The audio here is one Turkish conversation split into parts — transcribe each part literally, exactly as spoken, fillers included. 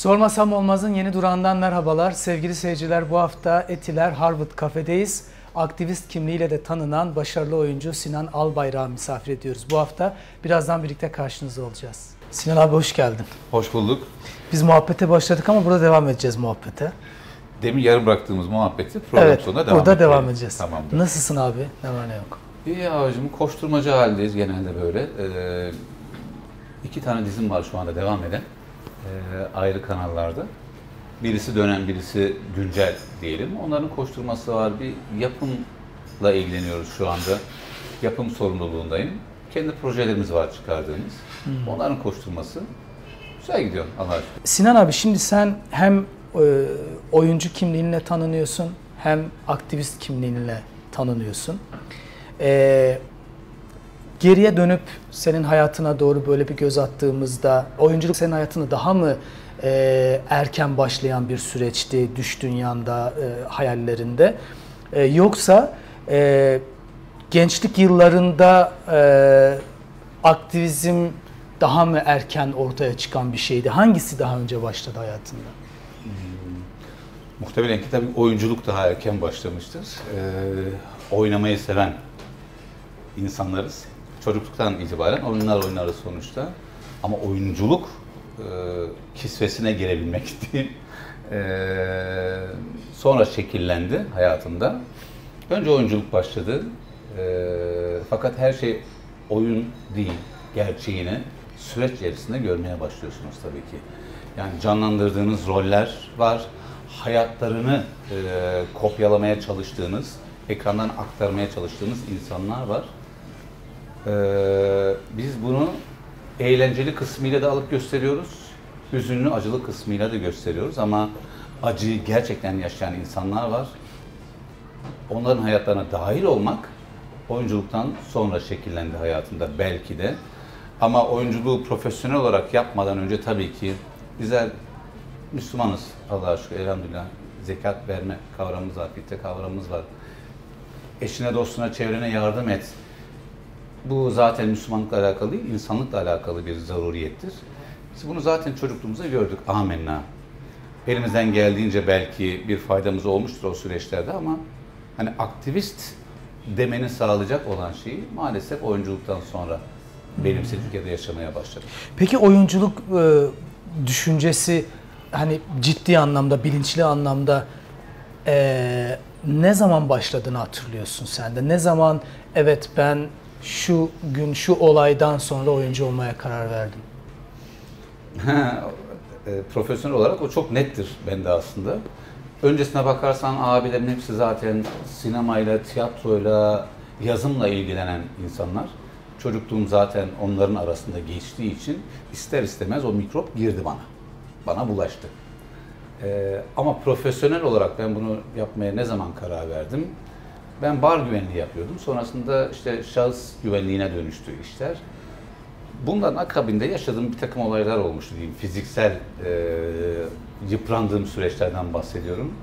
Sormasam Olmaz'ın yeni durağından merhabalar. Sevgili seyirciler, bu hafta Etiler Harvard Cafe'deyiz. Aktivist kimliğiyle de tanınan başarılı oyuncu Sinan Albayrak'ı misafir ediyoruz. Bu hafta birazdan birlikte karşınızda olacağız. Sinan abi hoş geldin. Hoş bulduk. Biz muhabbete başladık ama burada devam edeceğiz muhabbete. Demin yarım bıraktığımız muhabbeti program evet, sonunda devam burada edelim. devam edeceğiz. Tamamdır. Nasılsın abi? Ne var ne yok? İyi abicim, koşturmacı haldeyiz genelde böyle. Ee, iki tane dizim var şu anda devam eden. Ee, ayrı kanallarda. Birisi dönem, birisi güncel diyelim. Onların koşturması var. Bir yapımla ilgileniyoruz şu anda. Yapım sorumluluğundayım. Kendi projelerimiz var çıkardığımız. Hmm. Onların koşturması güzel gidiyor Allah'a şükür. Sinan abi, şimdi sen hem e, oyuncu kimliğinle tanınıyorsun hem aktivist kimliğinle tanınıyorsun. E, geriye dönüp senin hayatına doğru böyle bir göz attığımızda oyunculuk senin hayatını daha mı e, erken başlayan bir süreçti düş dünyanda, e, hayallerinde? E, yoksa e, gençlik yıllarında e, aktivizm daha mı erken ortaya çıkan bir şeydi? Hangisi daha önce başladı hayatında? Hmm. Muhtemelen ki tabii oyunculuk daha erken başlamıştır. Ee, oynamayı seven insanlarız. Çocukluktan itibaren oyunlar oynarız sonuçta. Ama oyunculuk e, kisvesine girebilmek değil. E, sonra şekillendi hayatımda. Önce oyunculuk başladı. E, fakat her şey oyun değil, gerçeğini süreç içerisinde görmeye başlıyorsunuz tabii ki. Yani canlandırdığınız roller var, hayatlarını e, kopyalamaya çalıştığınız, ekrandan aktarmaya çalıştığınız insanlar var. E, biz bunu eğlenceli kısmıyla da alıp gösteriyoruz, hüzünlü, acılı kısmıyla da gösteriyoruz ama acıyı gerçekten yaşayan insanlar var. Onların hayatlarına dahil olmak oyunculuktan sonra şekillendi hayatımda belki de. Ama oyunculuğu profesyonel olarak yapmadan önce tabii ki bizler Müslümanız Allah'a şükür, elhamdülillah. Zekat verme kavramımız var, fitre kavramımız var. Eşine, dostuna, çevrene yardım et. Bu zaten Müslümanlıkla alakalı değil, insanlıkla alakalı bir zaruriyettir. Biz bunu zaten çocukluğumuzda gördük. Amenna. Elimizden geldiğince belki bir faydamız olmuştur o süreçlerde ama hani aktivist demeni sağlayacak olan şeyi maalesef oyunculuktan sonra benimsedi, Türkiye'de yaşamaya başladım. Peki oyunculuk e, düşüncesi hani ciddi anlamda, bilinçli anlamda e, ne zaman başladığını hatırlıyorsun sen de? Ne zaman evet ben şu gün, şu olaydan sonra oyuncu olmaya karar verdim? e, profesyonel olarak o çok nettir bende aslında. Öncesine bakarsan abilerin hepsi zaten sinemayla, tiyatroyla, yazımla ilgilenen insanlar. Çocukluğum zaten onların arasında geçtiği için ister istemez o mikrop girdi bana. Bana bulaştı. Ee, ama profesyonel olarak ben bunu yapmaya ne zaman karar verdim? Ben bar güvenliği yapıyordum. Sonrasında işte şahıs güvenliğine dönüştü işler. Bunların akabinde yaşadığım bir takım olaylar olmuştu diyeyim. Fiziksel e, yıprandığım süreçlerden bahsediyorum.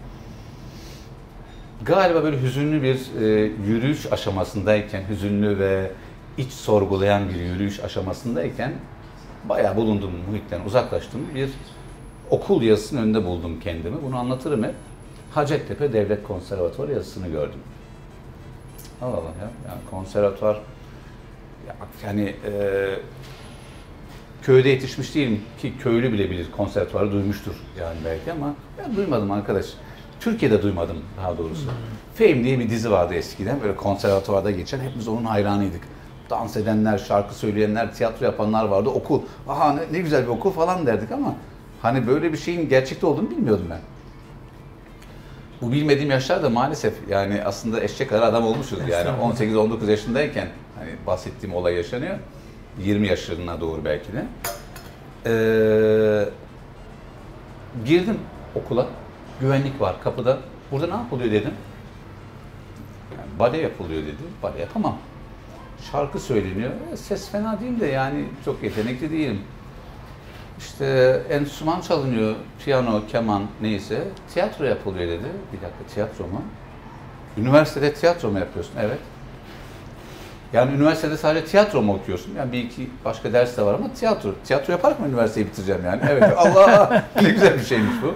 Galiba böyle hüzünlü bir e, yürüyüş aşamasındayken, hüzünlü ve iç sorgulayan bir yürüyüş aşamasındayken bayağı bulunduğum muhitten uzaklaştım. Bir okul yazısının önünde buldum kendimi. Bunu anlatırım hep. Hacettepe Devlet Konservatuvarı yazısını gördüm. Allah Allah ya. Yani konservatuvar yani e, köyde yetişmiş değilim ki köylü bile bilir, konservatuvarı duymuştur yani belki ama ben duymadım arkadaş. Türkiye'de duymadım daha doğrusu. Hmm. Fame diye bir dizi vardı eskiden, böyle konservatuvarda geçen, hepimiz onun hayranıydık. Dans edenler, şarkı söyleyenler, tiyatro yapanlar vardı, okul. Aha ne, ne güzel bir okul falan derdik ama hani böyle bir şeyin gerçekte olduğunu bilmiyordum ben. Bu bilmediğim yaşlarda maalesef yani aslında eşek kadar adam olmuşuz yani on sekiz on dokuz yaşındayken hani bahsettiğim olay yaşanıyor. yirmi yaşlarına doğru belki de. Ee, girdim okula. Güvenlik var kapıda. Burada ne yapılıyor dedim. Yani bale yapılıyor dedi. Bale yapamam. Şarkı söyleniyor. Ses fena değil de yani çok yetenekli değilim. İşte enstrüman çalınıyor. Piyano, keman neyse. Tiyatro yapılıyor dedi. Bir dakika, tiyatro mu? Üniversitede tiyatro mu yapıyorsun? Evet. Yani üniversitede sadece tiyatro mu okuyorsun? Yani bir iki başka ders de var ama tiyatro. Tiyatro yaparak mı üniversiteyi bitireceğim yani? Evet. Allah! Ne güzel bir şeymiş bu.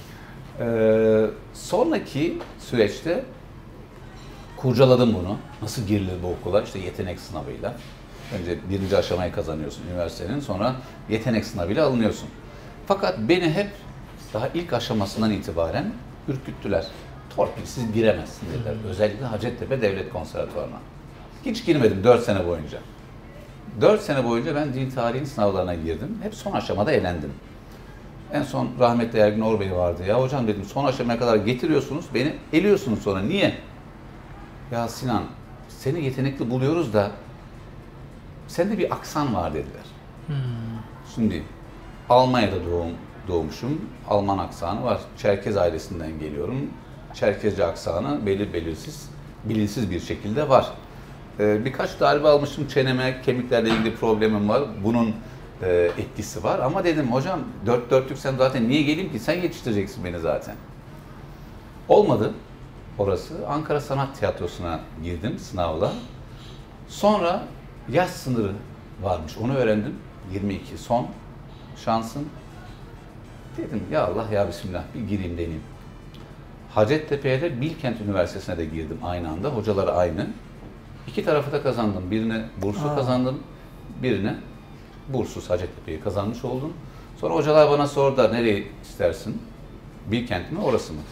Ee, sonraki süreçte kurcaladım bunu. Nasıl girilir bu okula? İşte yetenek sınavıyla. Önce birinci aşamayı kazanıyorsun üniversitenin, sonra yetenek sınavıyla alınıyorsun. Fakat beni hep daha ilk aşamasından itibaren ürküttüler. Torpilsiz giremezsin dediler. Özellikle Hacettepe Devlet Konservatuvarı'na. Hiç girmedim dört sene boyunca. dört sene boyunca ben din tarihi sınavlarına girdim. Hep son aşamada elendim. En son rahmetli Ergin Orbey vardı. Ya hocam dedim, son aşamaya kadar getiriyorsunuz, beni eliyorsunuz sonra. Niye? Ya Sinan, seni yetenekli buluyoruz da sende bir aksan var dediler. Hmm. Şimdi Almanya'da doğum, doğmuşum. Alman aksanı var. Çerkez ailesinden geliyorum. Çerkezce aksanı belir belirsiz, bilinsiz bir şekilde var. Ee, birkaç darbe almışım çeneme, kemiklerle ilgili problemim var. Bunun e, etkisi var. Ama dedim hocam dört dörtlük sen zaten niye geleyim ki? Sen yetiştireceksin beni zaten. Olmadı orası. Ankara Sanat Tiyatrosu'na girdim sınavla. Sonra yaş sınırı varmış. Onu öğrendim. yirmi iki son şansın. Dedim ya Allah ya Bismillah bir gireyim deneyeyim. Hacettepe'ye de Bilkent Üniversitesi'ne de girdim aynı anda. Hocaları aynı. İki tarafı da kazandım. Birine burslu Aa. kazandım. Birine burssuz Hacettepe'yi kazanmış oldum. Sonra hocalar bana sordular nereye istersin? Bilkent mi orası mı?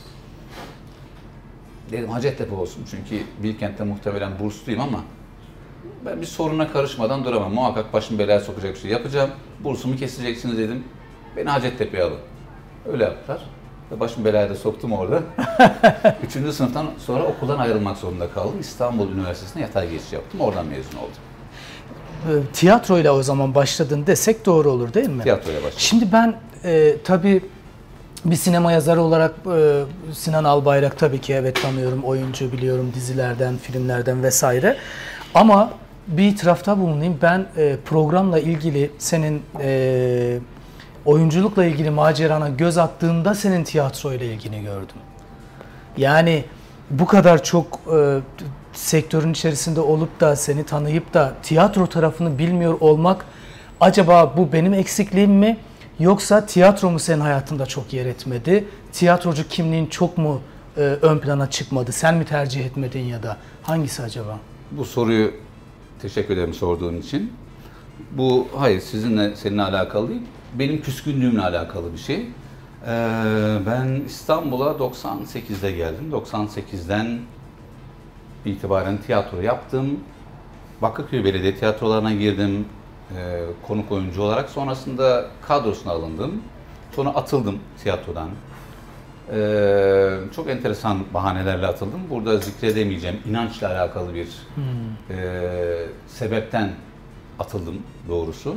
Dedim Hacettepe olsun çünkü Bilkent'te muhtemelen bursluyum ama ben bir soruna karışmadan duramam. Muhakkak başım belaya sokacak bir şey yapacağım. Bursumu keseceksiniz dedim. Beni Hacettepe'ye alın. Öyle yaptılar. Ve başım belaya da soktum orada. Üçüncü sınıftan sonra okuldan ayrılmak zorunda kaldım. İstanbul Üniversitesi'ne yatay geçiş yaptım. Oradan mezun oldum. Tiyatroyla o zaman başladın desek doğru olur değil mi? Tiyatroya başladım. Şimdi ben e, tabii bir sinema yazarı olarak e, Sinan Albayrak tabii ki evet tanıyorum. Oyuncu biliyorum dizilerden, filmlerden vesaire. Ama bir itirafta bulunayım. Ben e, programla ilgili senin e, oyunculukla ilgili macerana göz attığımda senin tiyatroyla ilgini gördüm. Yani bu kadar çok e, sektörün içerisinde olup da seni tanıyıp da tiyatro tarafını bilmiyor olmak acaba bu benim eksikliğim mi? Yoksa tiyatro mu senin hayatında çok yer etmedi? Tiyatrocu kimliğin çok mu e, ön plana çıkmadı? Sen mi tercih etmedin ya da hangisi acaba? Bu soruyu teşekkür ederim sorduğun için. Bu hayır sizinle seninle alakalı değil. Benim küskünlüğümle alakalı bir şey. Ee, ben İstanbul'a doksan sekizde geldim. doksan sekizden itibaren tiyatro yaptım. Bakırköy Belediye Tiyatrolarına girdim. Ee, konuk oyuncu olarak. Sonrasında kadrosuna alındım. Sonra atıldım tiyatrodan. Ee, çok enteresan bahanelerle atıldım. Burada zikredemeyeceğim inançla alakalı bir hmm. e, sebepten atıldım doğrusu.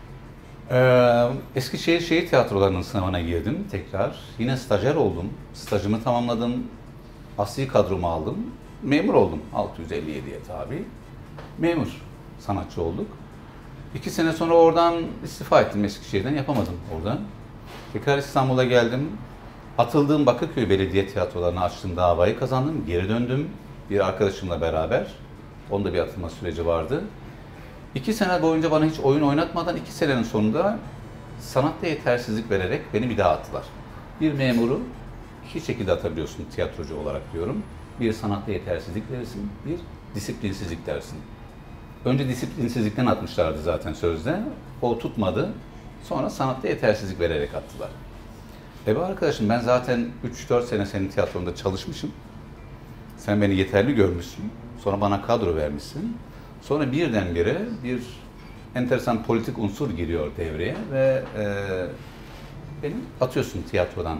Ee, Eskişehir Şehir Tiyatroları'nın sınavına girdim tekrar. Yine stajyer oldum. Stajımı tamamladım. Asli kadromu aldım. Memur oldum. altı yüz elli yediye tabi. Memur sanatçı olduk. İki sene sonra oradan istifa ettim Eskişehir'den. Yapamadım oradan. Tekrar İstanbul'a geldim. Atıldığım Bakırköy Belediye Tiyatroları'na açtığım davayı kazandım. Geri döndüm. Bir arkadaşımla beraber. Onda bir atılma süreci vardı. İki sene boyunca bana hiç oyun oynatmadan iki senenin sonunda sanatta yetersizlik vererek beni bir daha attılar. Bir memuru iki şekilde atabiliyorsun tiyatrocu olarak diyorum. Bir sanatta yetersizlik verirsin, bir disiplinsizlik dersin. Önce disiplinsizlikten atmışlardı zaten sözde. O tutmadı. Sonra sanatta yetersizlik vererek attılar. E be arkadaşım ben zaten üç dört sene senin tiyatronda çalışmışım. Sen beni yeterli görmüşsün. Sonra bana kadro vermişsin. Sonra birdenbire bir enteresan politik unsur giriyor devreye ve e, beni atıyorsun tiyatrodan.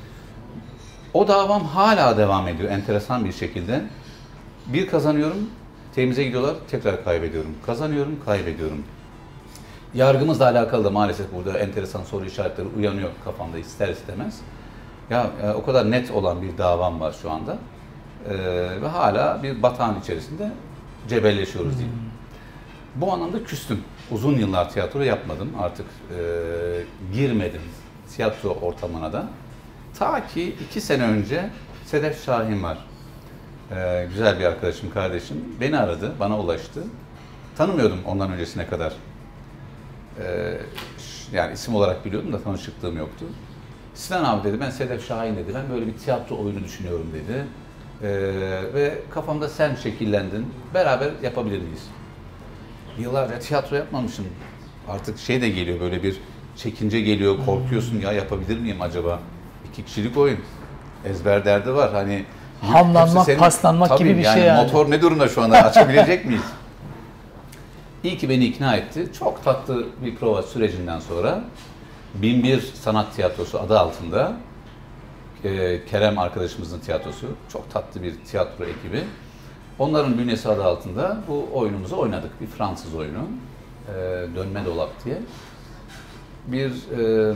O davam hala devam ediyor enteresan bir şekilde. Bir kazanıyorum, temize gidiyorlar, tekrar kaybediyorum. Kazanıyorum, kaybediyorum. Yargımızla alakalı da maalesef burada enteresan soru işaretleri uyanıyor kafamda ister istemez. Ya e, o kadar net olan bir davam var şu anda. E, ve hala bir batağın içerisinde cebelleşiyoruz diyeyim. Hmm. Bu anlamda küstüm. Uzun yıllar tiyatro yapmadım. Artık e, girmedim tiyatro ortamına da. Ta ki iki sene önce Sedef Şahin var. E, güzel bir arkadaşım, kardeşim. Beni aradı, bana ulaştı. tanımıyordum ondan öncesine kadar. Ee, yani isim olarak biliyordum da tanışıklığım yoktu. Sinan abi dedi, ben Sedef Şahin dedi, ben böyle bir tiyatro oyunu düşünüyorum dedi. Ee, ve kafamda sen şekillendin, beraber yapabilir miyiz? Yıllarca tiyatro yapmamışım. Artık şey de geliyor, böyle bir çekince geliyor, korkuyorsun, ya yapabilir miyim acaba? İki kişilik oyun, ezber derdi var. Hani hamlanmak, senin, paslanmak tabii, gibi bir yani şey yani. Motor ne durumda şu anda, açabilecek miyiz? İyi ki beni ikna etti. Çok tatlı bir prova sürecinden sonra bin bir Sanat Tiyatrosu adı altında, e, Kerem arkadaşımızın tiyatrosu, çok tatlı bir tiyatro ekibi. Onların bünyesi adı altında bu oyunumuzu oynadık. Bir Fransız oyunu, e, Dönme Dolap diye. Bir e,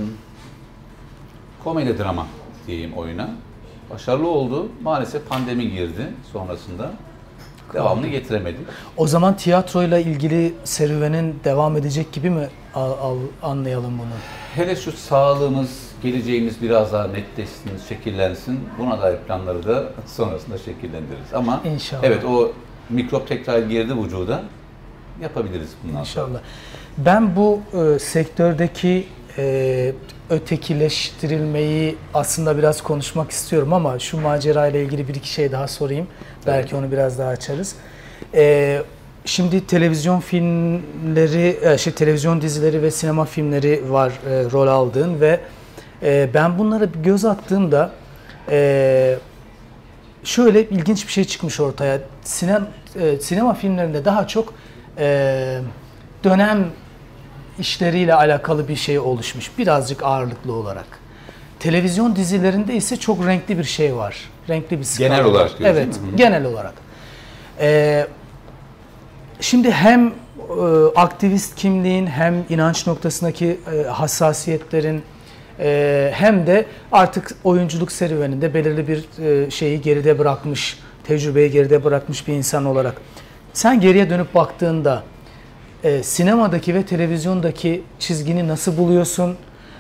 komedi drama diyeyim oyuna. Başarılı oldu. Maalesef pandemi girdi sonrasında. Devamını getiremedik. O zaman tiyatroyla ilgili serüvenin devam edecek gibi mi al, al, anlayalım bunu? Hele şu sağlığımız, geleceğimiz biraz daha netleşsin, şekillensin. Buna dair planları da sonrasında şekillendiririz. Ama İnşallah. Evet, o mikrop tekrar girdi vücuda. Yapabiliriz bundan İnşallah. sonra. Ben bu e, sektördeki e, ötekileştirilmeyi aslında biraz konuşmak istiyorum ama şu macera ile ilgili bir iki şey daha sorayım. Belki evet, onu biraz daha açarız. E, şimdi televizyon filmleri, e, şey televizyon dizileri ve sinema filmleri var e, rol aldığın ve e, ben bunlara bir göz attığımda e, şöyle ilginç bir şey çıkmış ortaya. Sinem, e, sinema filmlerinde daha çok e, dönem işleriyle alakalı bir şey oluşmuş, birazcık ağırlıklı olarak. Televizyon dizilerinde ise çok renkli bir şey var. Renkli bir skala. Genel olarak diyorsun. Evet, hı-hı, genel olarak. Ee, şimdi hem e, aktivist kimliğin, hem inanç noktasındaki e, hassasiyetlerin, e, hem de artık oyunculuk serüveninde belirli bir e, şeyi geride bırakmış, tecrübeyi geride bırakmış bir insan olarak. Sen geriye dönüp baktığında E, sinemadaki ve televizyondaki çizgini nasıl buluyorsun?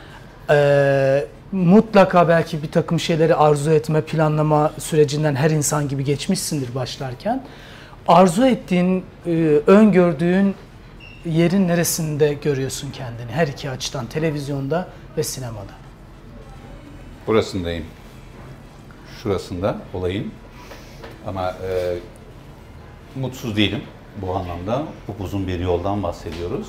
E, mutlaka belki bir takım şeyleri arzu etme, planlama sürecinden her insan gibi geçmişsindir başlarken. Arzu ettiğin, e, öngördüğün yerin neresinde görüyorsun kendini? Her iki açıdan, televizyonda ve sinemada. Burasındayım. Şurasında olayım. Ama e, mutsuz değilim. Bu anlamda uzun bir yoldan bahsediyoruz.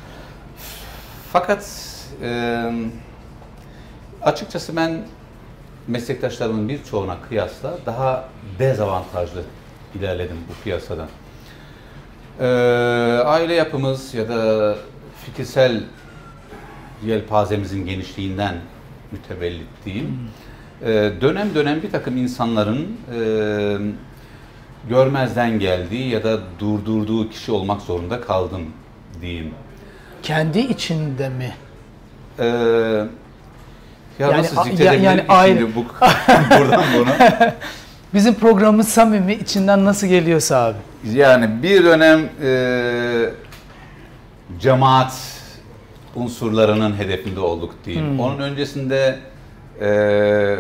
Fakat e, açıkçası ben meslektaşlarımın birçoğuna kıyasla daha dezavantajlı ilerledim bu piyasada. E, aile yapımız ya da fikirsel yelpazemizin genişliğinden mütevellit diyeyim. Hmm. E, dönem dönem bir takım insanların e, görmezden geldiği ya da durdurduğu kişi olmak zorunda kaldım diyeyim. Kendi içinde mi? Ee, ya yani, nasıl zikredebilirim yani, ki aile... şimdi bu, buradan bunu? Bizim programımız samimi, içinden nasıl geliyorsa abi. Yani bir dönem e, cemaat unsurlarının hedefinde olduk diyeyim. Hmm. Onun öncesinde e,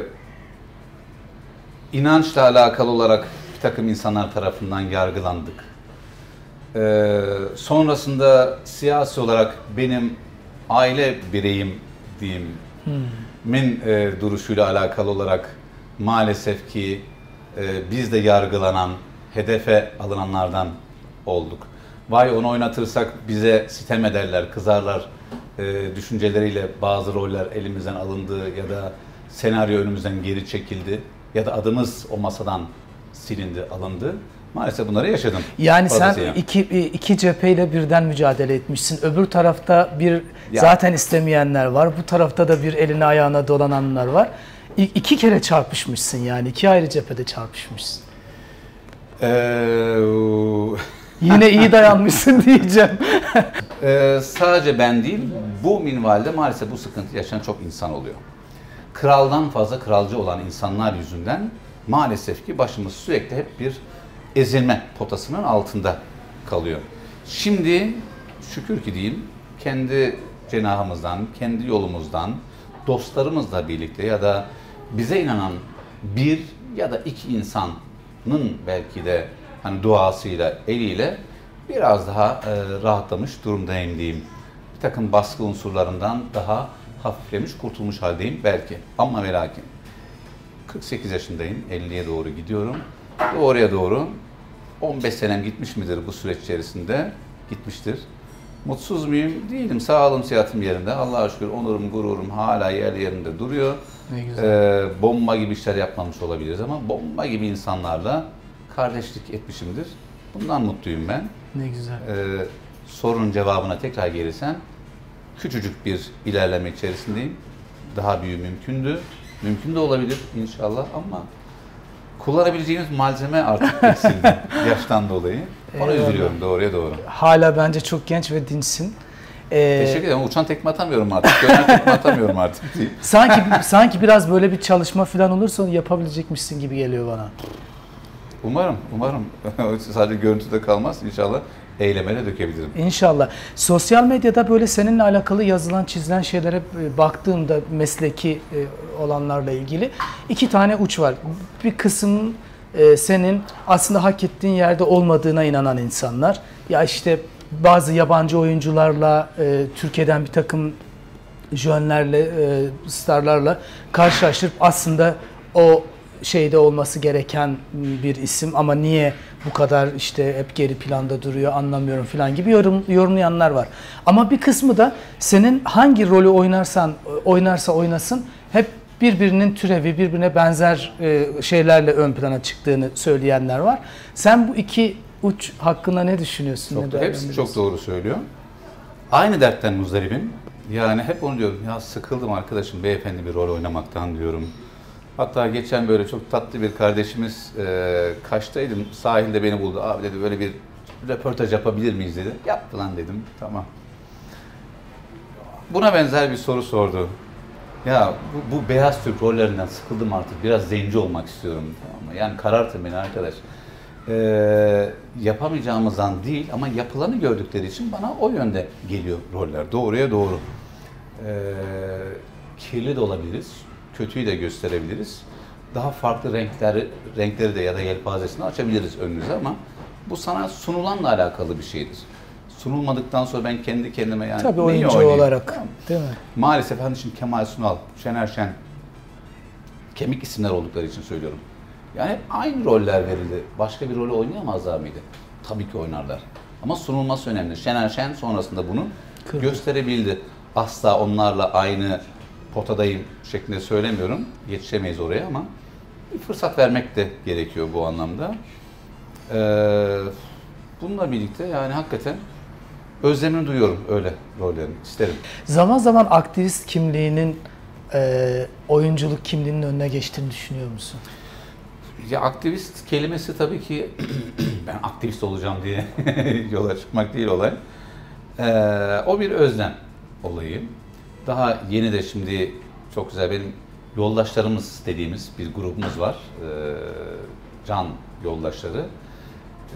inançla alakalı olarak takım insanlar tarafından yargılandık. Ee, sonrasında siyasi olarak benim aile bireyim diyeyim hmm. min e, duruşuyla alakalı olarak maalesef ki e, biz de yargılanan, hedefe alınanlardan olduk. Vay onu oynatırsak bize sitem ederler, kızarlar e, düşünceleriyle bazı roller elimizden alındı ya da senaryo önümüzden geri çekildi ya da adımız o masadan silindi, alındı. Maalesef bunları yaşadım. Yani sen iki, iki cepheyle birden mücadele etmişsin. Öbür tarafta bir ya, zaten istemeyenler var. Bu tarafta da bir eline ayağına dolananlar var. İ, iki kere çarpışmışsın yani. İki ayrı cephede çarpışmışsın. Ee, Yine iyi dayanmışsın diyeceğim. ee, sadece ben değil, bu minvalde maalesef bu sıkıntı yaşayan çok insan oluyor. Kraldan fazla kralcı olan insanlar yüzünden maalesef ki başımız sürekli hep bir ezilme potasının altında kalıyor. Şimdi şükür ki diyeyim, kendi cenahımızdan, kendi yolumuzdan, dostlarımızla birlikte ya da bize inanan bir ya da iki insanın belki de hani duasıyla, eliyle biraz daha e, rahatlamış durumdayım diyeyim. Bir takım baskı unsurlarından daha hafiflemiş, kurtulmuş haldeyim belki. Ama ve lakin kırk sekiz yaşındayım, elliye doğru gidiyorum. Doğruya doğru on beş senem gitmiş midir bu süreç içerisinde? Gitmiştir. Mutsuz muyum? Değilim. Sağlığım, sıhhatim yerinde. Allah'a şükür onurum, gururum hala yer yerinde duruyor. Ne güzel. Ee, bomba gibi işler yapmamış olabiliriz ama bomba gibi insanlarla kardeşlik etmişimdir. Bundan mutluyum ben. Ne güzel. Ee, sorunun cevabına tekrar gelirsem, küçücük bir ilerleme içerisindeyim. Daha büyüğü mümkündü. Mümkün de olabilir inşallah ama kullanabileceğimiz malzeme artık eksildi yaştan dolayı. Ona Eyvallah. üzülüyorum doğruya doğru. Hala bence çok genç ve dinçsin. Ee, Teşekkür ederim. Uçan tekme atamıyorum artık. Dönen tekme atamıyorum artık diyeyim. sanki sanki biraz böyle bir çalışma falan olursa yapabilecekmişsin gibi geliyor bana. Umarım, umarım. Sadece görüntüde kalmaz. İnşallah eyleme de dökebilirim. İnşallah. Sosyal medyada böyle seninle alakalı yazılan, çizilen şeylere baktığımda mesleki olanlarla ilgili iki tane uç var. Bir kısım senin aslında hak ettiğin yerde olmadığına inanan insanlar. Ya işte bazı yabancı oyuncularla, Türkiye'den bir takım jönlerle, starlarla karşılaştırıp aslında o şeyde olması gereken bir isim ama niye bu kadar işte hep geri planda duruyor anlamıyorum falan gibi yorum, yorumlayanlar var. Ama bir kısmı da senin hangi rolü oynarsan oynarsa oynasın hep birbirinin türevi, birbirine benzer şeylerle ön plana çıktığını söyleyenler var. Sen bu iki uç hakkında ne düşünüyorsun? Çok ne da, hepsi çok doğru söylüyor. Aynı dertten muzdaribim. Yani hep onu diyorum, ya sıkıldım arkadaşım beyefendi bir rol oynamaktan diyorum. Hatta geçen böyle çok tatlı bir kardeşimiz e, Kaş'taydım, sahilde beni buldu. Abi dedi böyle bir röportaj yapabilir miyiz dedi. Yap lan dedim, tamam. Buna benzer bir soru sordu. Ya bu, bu beyaz Türk rollerinden sıkıldım artık, biraz zenci olmak istiyorum. Tamam mı? Yani karartın beni arkadaş. E, yapamayacağımızdan değil ama yapılanı gördükleri için bana o yönde geliyor roller. Doğruya doğru. E, kirli de olabiliriz. Kötüyü de gösterebiliriz. Daha farklı renkleri, renkleri de ya da yelpazesini açabiliriz önünüze ama bu sana sunulanla alakalı bir şeydir. Sunulmadıktan sonra ben kendi kendime yani Tabii neyi oyuncu oynayayım? olarak, değil mi? Maalesef hani şimdi Kemal Sunal, Şener Şen kemik isimler oldukları için söylüyorum. Yani hep aynı roller verildi. Başka bir rolü oynayamazlar mıydı? Tabii ki oynarlar. Ama sunulması önemli. Şener Şen sonrasında bunu Kırdı. gösterebildi. Asla onlarla aynı potadayım şeklinde söylemiyorum. Yetişemeyiz oraya ama bir fırsat vermek de gerekiyor bu anlamda. Ee, bununla birlikte yani hakikaten özlemini duyuyorum öyle rollerin. İsterim. Zaman zaman aktivist kimliğinin e, oyunculuk kimliğinin önüne geçtiğini düşünüyor musun? Ya aktivist kelimesi tabii ki ben aktivist olacağım diye yola çıkmak değil olay. Ee, o bir özlem olayı. Daha yeni de şimdi çok güzel benim yoldaşlarımız dediğimiz bir grubumuz var. Ee, can yoldaşları. Ee,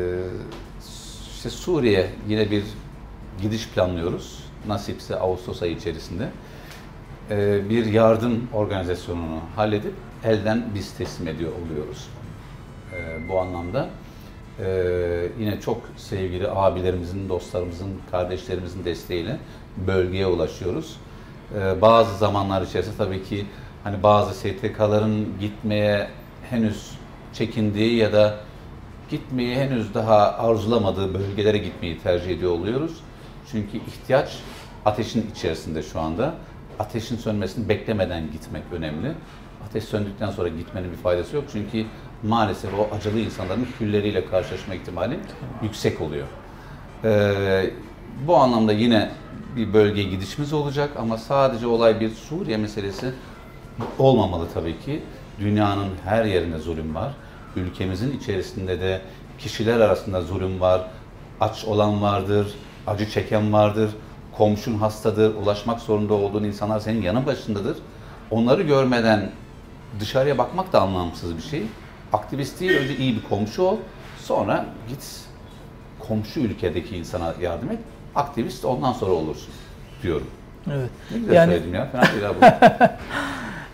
işte Suriye yine bir gidiş planlıyoruz. Nasipse Ağustos ayı içerisinde. Ee, bir yardım organizasyonunu halledip elden biz teslim ediyor oluyoruz. Ee, bu anlamda ee, yine çok sevgili abilerimizin, dostlarımızın, kardeşlerimizin desteğiyle bölgeye ulaşıyoruz. Ee, bazı zamanlar içerisinde tabii ki hani bazı S T K'ların gitmeye henüz çekindiği ya da gitmeyi henüz daha arzulamadığı bölgelere gitmeyi tercih ediyor oluyoruz. Çünkü ihtiyaç ateşin içerisinde şu anda. Ateşin sönmesini beklemeden gitmek önemli. Ateş söndükten sonra gitmenin bir faydası yok. Çünkü maalesef o acılı insanların külleriyle karşılaşma ihtimali yüksek oluyor. Ee, bu anlamda yine bir bölgeye gidişimiz olacak ama sadece olay bir Suriye meselesi olmamalı tabii ki. Dünyanın her yerinde zulüm var. Ülkemizin içerisinde de kişiler arasında zulüm var. Aç olan vardır, acı çeken vardır. Komşun hastadır, ulaşmak zorunda olduğun insanlar senin yanın başındadır. Onları görmeden dışarıya bakmak da anlamsız bir şey. Aktivist değil, önce iyi bir komşu ol, sonra git komşu ülkedeki insana yardım et. Aktivist ondan sonra olursun diyorum. Evet. Ne güzel Yani söyledim ya, fena değil abi.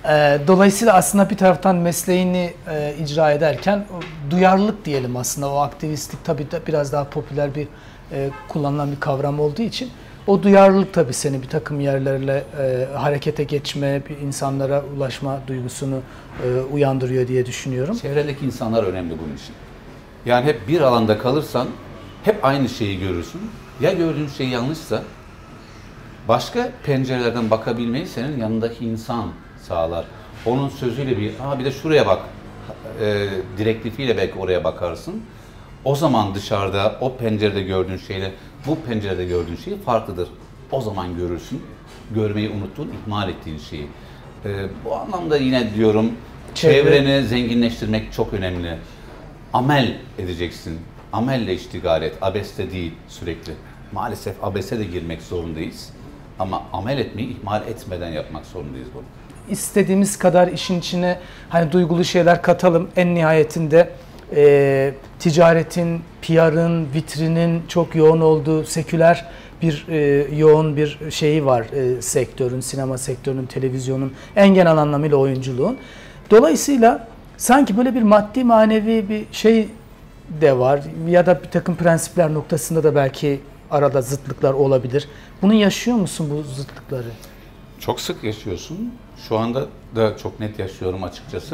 Ee, dolayısıyla aslında bir taraftan mesleğini e, icra ederken duyarlılık diyelim aslında. O aktivistlik tabii de biraz daha popüler bir e, kullanılan bir kavram olduğu için o duyarlılık tabii seni bir takım yerlerle e, harekete geçme, bir insanlara ulaşma duygusunu e, uyandırıyor diye düşünüyorum. Çevredeki insanlar önemli bunun için. Yani hep bir alanda kalırsan hep aynı şeyi görürsün. Ya gördüğün şey yanlışsa başka pencerelerden bakabilmeyi senin yanındaki insan sağlar. Onun sözüyle bir, aa bir de şuraya bak e, direktifiyle belki oraya bakarsın. O zaman dışarıda o pencerede gördüğün şeyle bu pencerede gördüğün şey farklıdır. O zaman görürsün. Görmeyi unuttuğun, ihmal ettiğin şeyi. E, bu anlamda yine diyorum Çevre. çevreni zenginleştirmek çok önemli. Amel edeceksin. Amelle iştigal et. Abeste değil sürekli. Maalesef abese de girmek zorundayız. Ama amel etmeyi ihmal etmeden yapmak zorundayız bunu. İstediğimiz kadar işin içine hani duygulu şeyler katalım. En nihayetinde e, ticaretin, P R'ın, vitrinin çok yoğun olduğu seküler bir e, yoğun bir şeyi var e, sektörün, sinema sektörünün, televizyonun, en genel anlamıyla oyunculuğun. Dolayısıyla sanki böyle bir maddi manevi bir şey de var ya da bir takım prensipler noktasında da belki arada zıtlıklar olabilir. Bunu yaşıyor musun, bu zıtlıkları? Çok sık yaşıyorsun. Şu anda da çok net yaşıyorum açıkçası.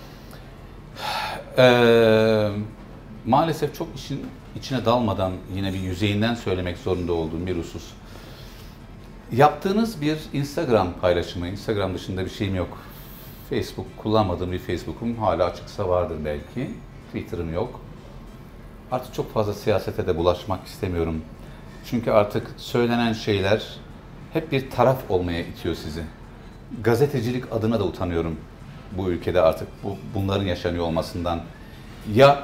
Ee, maalesef çok işin içine dalmadan yine bir yüzeyinden söylemek zorunda olduğum bir husus. Yaptığınız bir Instagram paylaşımı, Instagram dışında bir şeyim yok. Facebook kullanmadığım bir Facebook'um hala açıksa vardır belki. Twitter'ım yok. Artık çok fazla siyasete de bulaşmak istemiyorum. Çünkü artık söylenen şeyler hep bir taraf olmaya itiyor sizi. Gazetecilik adına da utanıyorum bu ülkede artık bu, bunların yaşanıyor olmasından. Ya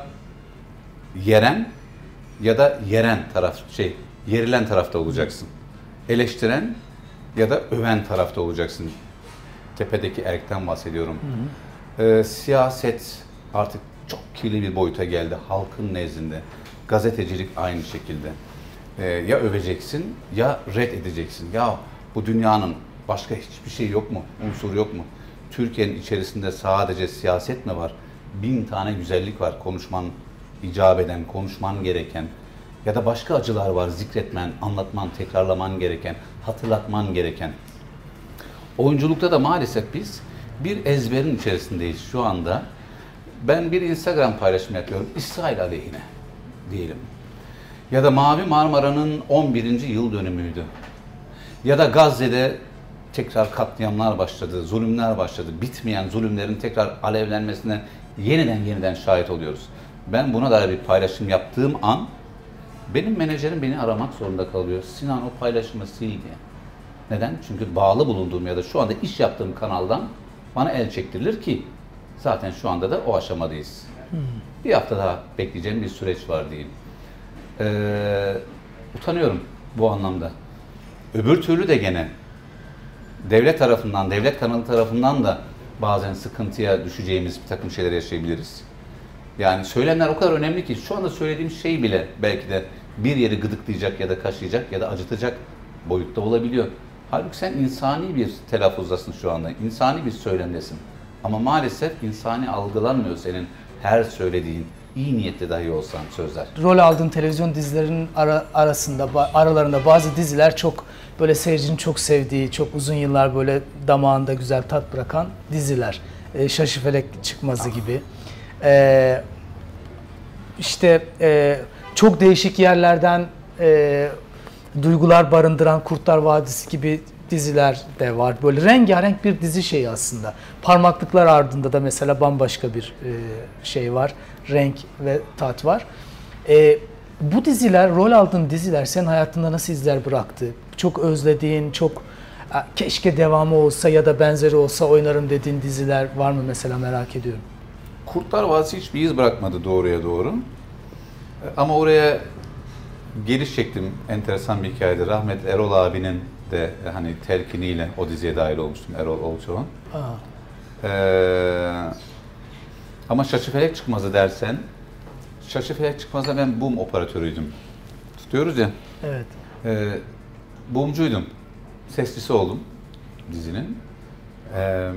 yeren ya da yeren taraf, şey, yerilen tarafta olacaksın. Eleştiren ya da öven tarafta olacaksın. Tepedeki erkten bahsediyorum. Hı hı. Ee, siyaset artık çok kirli bir boyuta geldi halkın nezdinde. Gazetecilik aynı şekilde. Ee, ya öveceksin ya red edeceksin. Ya bu dünyanın başka hiçbir şey yok mu? Unsur yok mu? Türkiye'nin içerisinde sadece siyaset mi var? Bin tane güzellik var. Konuşman icap eden, konuşman gereken. Ya da başka acılar var. Zikretmen, anlatman, tekrarlaman gereken, hatırlatman gereken. Oyunculukta da maalesef biz bir ezberin içerisindeyiz şu anda. Ben bir Instagram paylaşımı yapıyorum. İsrail aleyhine diyelim. Ya da Mavi Marmara'nın on birinci yıl dönümüydü. Ya da Gazze'de tekrar katliamlar başladı, zulümler başladı. Bitmeyen zulümlerin tekrar alevlenmesine yeniden yeniden şahit oluyoruz. Ben buna dair bir paylaşım yaptığım an benim menajerim beni aramak zorunda kalıyor. Sinan o paylaşımı sil diye. Neden? Çünkü bağlı bulunduğum ya da şu anda iş yaptığım kanaldan bana el çektirilir ki zaten şu anda da o aşamadayız. Hmm. Bir hafta daha bekleyeceğim bir süreç var diyeyim. Ee, utanıyorum bu anlamda. Öbür türlü de gene devlet tarafından, devlet kanalı tarafından da bazen sıkıntıya düşeceğimiz bir takım şeyler yaşayabiliriz. Yani söylemler o kadar önemli ki şu anda söylediğim şey bile belki de bir yeri gıdıklayacak ya da kaşıyacak ya da acıtacak boyutta olabiliyor. Halbuki sen insani bir telaffuzdasın şu anda, insani bir söylemdesin. Ama maalesef insani algılanmıyor senin her söylediğin, iyi niyetli dahi olsan sözler. Rol aldığın televizyon dizilerinin ara, arasında, aralarında bazı diziler çok böyle seyircinin çok sevdiği, çok uzun yıllar böyle damağında güzel tat bırakan diziler. E, Şaşıfelek Çıkmazı gibi. E, işte e, çok değişik yerlerden e, duygular barındıran Kurtlar Vadisi gibi diziler de var. Böyle rengarenk bir dizi şeyi aslında. Parmaklıklar Ardında da mesela bambaşka bir e, şey var. Renk ve tat var. E, bu diziler, rol aldığın diziler senin hayatında nasıl izler bıraktı? Çok özlediğin, çok keşke devamı olsa ya da benzeri olsa oynarım dediğin diziler var mı mesela, merak ediyorum. Kurtlar Vadisi hiçbir iz bırakmadı doğruya doğru. Ama oraya geliş şeklim enteresan bir hikayedir. Rahmet Erol abinin de hani telkiniyle o diziye dahil olmuştum, Erol Olçoğan. Ee, ama Şaşıfelek Çıkmazı dersen, Şaşıfelek Çıkmaz'da ben boom operatörüydüm. Tutuyoruz ya. Evet. E, boomcuydum. Seslisi oldum dizinin. Ee,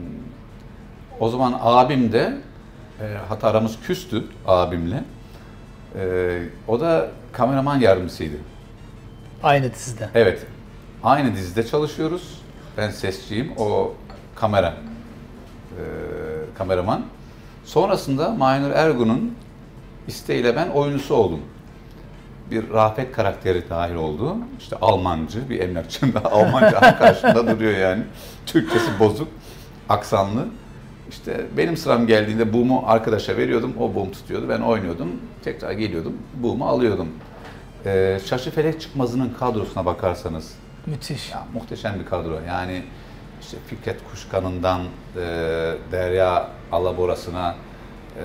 o zaman abim de, e, hatta aramız küstü abimle. Ee, o da kameraman yardımcısıydı. Aynı dizide. Evet, aynı dizide çalışıyoruz. Ben sesçiyim, o kamera, e, kameraman. Sonrasında Maynur Ergun'un isteğiyle ben oyuncusu oldum. Bir Rafet karakteri dahil oldu. İşte Almancı, bir emlakçının da Almanca karşımda duruyor yani. Türkçesi bozuk, aksanlı. İşte benim sıram geldiğinde boom'u arkadaşa veriyordum, o boom tutuyordu, ben oynuyordum. Tekrar geliyordum, boom'u alıyordum. Ee, Şaşıfelek Çıkmazı'nın kadrosuna bakarsanız, Müthiş. ya, muhteşem bir kadro. Yani işte Fikret Kuşkan'ından e, Derya Alabora'sına, e,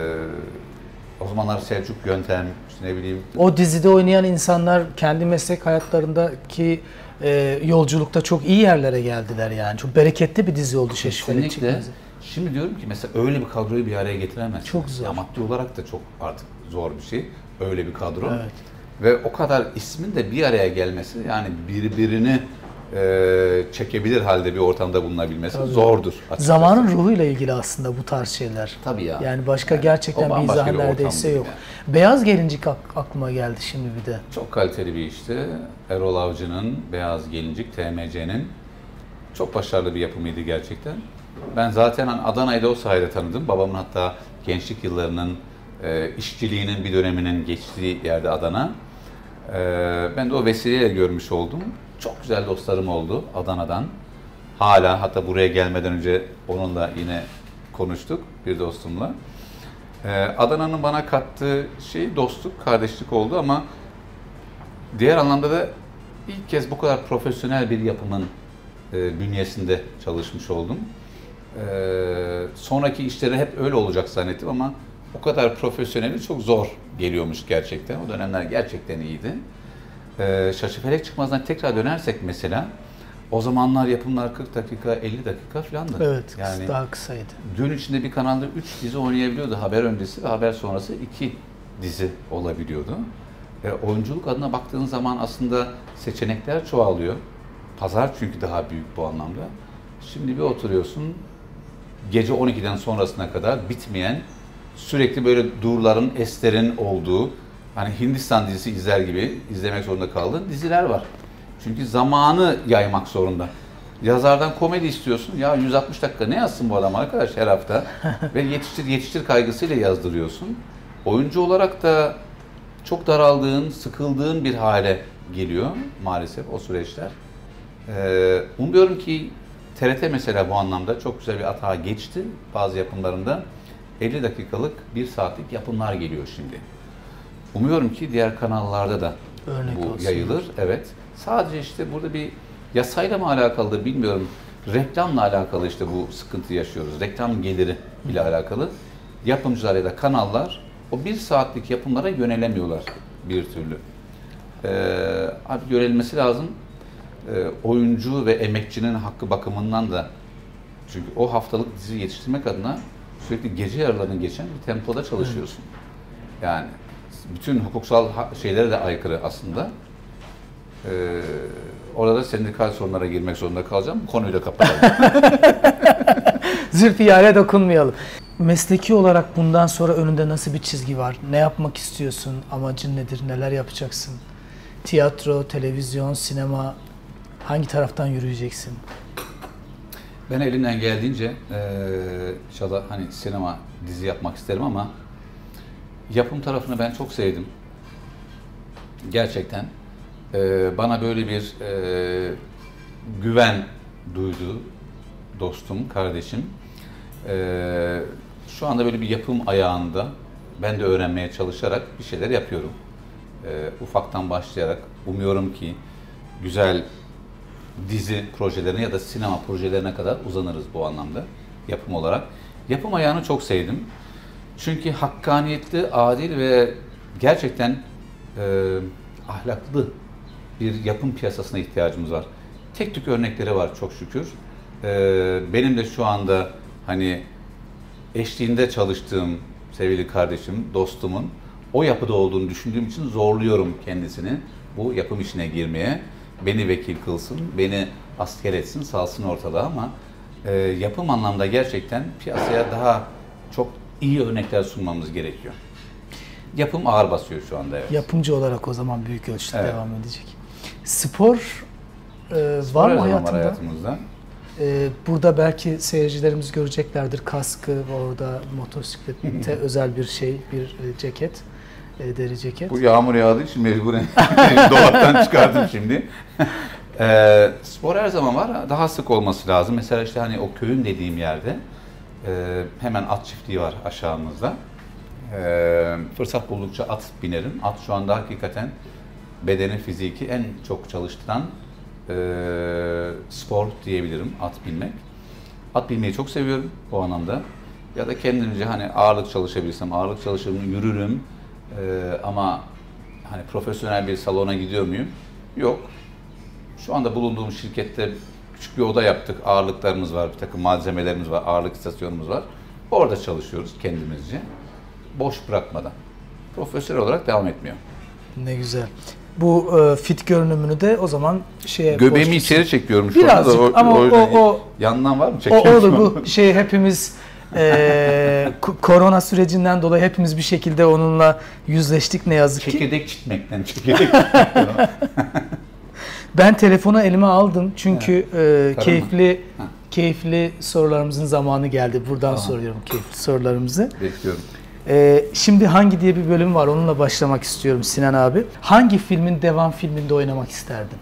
o zamanlar Selçuk Yöntem, işte ne bileyim. O dizide oynayan insanlar kendi meslek hayatlarındaki e, yolculukta çok iyi yerlere geldiler yani. Çok bereketli bir dizi oldu Şaşıfelek Çıkmazı. Şimdi diyorum ki mesela öyle bir kadroyu bir araya getiremezsin. Çok zor. Ya, maddi olarak da çok artık zor bir şey. Öyle bir kadro. Evet. Ve o kadar ismin de bir araya gelmesi, yani birbirini e, çekebilir halde bir ortamda bulunabilmesi Tabii. zordur açıkçası. Zamanın ruhuyla ilgili aslında bu tarz şeyler. Tabii ya. Yani başka Yani gerçekten o bir bambaşka izah bir neredeyse ortam yok. yani. Beyaz Gelincik ak- aklıma geldi şimdi bir de. Çok kaliteli bir işti. Erol Avcı'nın Beyaz Gelincik, T M C'nin çok başarılı bir yapımıydı gerçekten. Ben zaten hani Adana'yı da o sayede tanıdım. Babamın hatta gençlik yıllarının, e, işçiliğinin bir döneminin geçtiği yerde Adana. E, ben de o vesileyle görmüş oldum. Çok güzel dostlarım oldu Adana'dan. Hala, hatta buraya gelmeden önce onunla yine konuştuk bir dostumla. E, Adana'nın bana kattığı şey dostluk, kardeşlik oldu ama diğer anlamda da ilk kez bu kadar profesyonel bir yapımın e, bünyesinde çalışmış oldum. Ee, sonraki işleri hep öyle olacak zannettim ama o kadar profesyoneli çok zor geliyormuş gerçekten. O dönemler gerçekten iyiydi. Ee, Şaşıfelek Çıkmaz'dan tekrar dönersek mesela, o zamanlar yapımlar kırk dakika, elli dakika falandı. Evet, yani daha kısaydı. gün içinde bir kanalda üç dizi oynayabiliyordu. Haber öncesi ve haber sonrası iki dizi olabiliyordu. E, oyunculuk adına baktığın zaman aslında seçenekler çoğalıyor. Pazar çünkü daha büyük bu anlamda. Şimdi bir oturuyorsun, gece on ikiden sonrasına kadar bitmeyen, sürekli böyle durların, eslerin olduğu, hani Hindistan dizisi izler gibi izlemek zorunda kaldığın diziler var. Çünkü zamanı yaymak zorunda. Yazardan komedi istiyorsun, ya yüz altmış dakika ne yazsın bu adam arkadaş her hafta ve yetiştir yetiştir kaygısıyla yazdırıyorsun. Oyuncu olarak da çok daraldığın, sıkıldığın bir hale geliyor maalesef o süreçler. Ee, umuyorum ki T R T mesela bu anlamda çok güzel bir hata geçti bazı yapımlarında. elli dakikalık, bir saatlik yapımlar geliyor şimdi. Umuyorum ki diğer kanallarda da Örnek bu olsun. yayılır. Evet. Sadece işte burada bir yasayla mı alakalı bilmiyorum. Reklamla alakalı işte bu sıkıntı yaşıyoruz. Reklam geliri ile alakalı. Yapımcılar ya da kanallar o bir saatlik yapımlara yönelemiyorlar bir türlü. Ee, abi yönelmesi lazım. Ee, oyuncu ve emekçinin hakkı bakımından da, çünkü o haftalık dizi yetiştirmek adına sürekli gece yarılarını geçen bir tempoda çalışıyorsun. Yani bütün hukuksal şeylere de aykırı aslında. Ee, orada sendikal sorunlara girmek zorunda kalacağım. Bu konuyu da kapatalım. Zülfiyar'a dokunmayalım. Mesleki olarak bundan sonra önünde nasıl bir çizgi var? Ne yapmak istiyorsun? Amacın nedir? Neler yapacaksın? Tiyatro, televizyon, sinema, hangi taraftan yürüyeceksin? Ben elimden geldiğince e, inşallah hani sinema, dizi yapmak isterim ama yapım tarafını ben çok sevdim. Gerçekten e, bana böyle bir e, güven duydu dostum, kardeşim. E, şu anda böyle bir yapım ayağında ben de öğrenmeye çalışarak bir şeyler yapıyorum. E, ufaktan başlayarak umuyorum ki güzel dizi projelerine ya da sinema projelerine kadar uzanırız bu anlamda yapım olarak. Yapım ayağını çok sevdim. Çünkü hakkaniyetli, adil ve gerçekten e, ahlaklı bir yapım piyasasına ihtiyacımız var. Tek tük örnekleri var çok şükür. E, benim de şu anda hani eşliğinde çalıştığım sevgili kardeşim, dostumun o yapıda olduğunu düşündüğüm için zorluyorum kendisini bu yapım işine girmeye. Beni vekil kılsın, beni asker etsin, salsın ortalığa ama e, yapım anlamda gerçekten piyasaya daha çok iyi örnekler sunmamız gerekiyor. Yapım ağır basıyor şu anda. Evet. Yapımcı olarak o zaman büyük ölçüde Evet. devam edecek. Spor, e, Spor var her mı zaman hayatında? var hayatımızda. E, burada belki seyircilerimiz göreceklerdir. Kaskı, orada motosiklette özel bir şey, bir e, ceket, e, deri ceket. Bu yağmur yağdığı için mecburen dolaptan çıkardım şimdi. e, spor her zaman var. Daha sık olması lazım. Mesela işte hani o köyün dediğim yerde e, hemen at çiftliği var aşağımızda. E, fırsat buldukça at binerim. At şu anda hakikaten bedeni, fiziki en çok çalıştıran e, spor diyebilirim, at binmek. At binmeyi çok seviyorum bu anlamda. Ya da kendimce hani ağırlık çalışabilirsem ağırlık çalışırım, yürürüm. E, ama hani profesyonel bir salona gidiyor muyum? Yok. Şu anda bulunduğum şirkette küçük bir oda yaptık. Ağırlıklarımız var, bir takım malzemelerimiz var, ağırlık istasyonumuz var. Orada çalışıyoruz kendimizce. Boş bırakmadan. Profesyonel olarak devam etmiyor. Ne güzel. Bu e, fit görünümünü de o zaman şeye Göbeğimi borçlusun. içeri çekiyorum şu Birazcık anda. ama o, o, yandan var mı? o Çekiyorum. olur bu şey hepimiz e, ko- korona sürecinden dolayı hepimiz bir şekilde onunla yüzleştik ne yazık ki. Çekirdek çitmekten, çekirdek çitmekten. Ben telefonu elime aldım çünkü e, Karama. keyifli Ha. keyifli sorularımızın zamanı geldi. Buradan Tamam. soruyorum keyifli sorularımızı. Bekliyorum. Ee, şimdi hangi diye bir bölüm var onunla başlamak istiyorum Sinan abi. Hangi filmin devam filminde oynamak isterdin?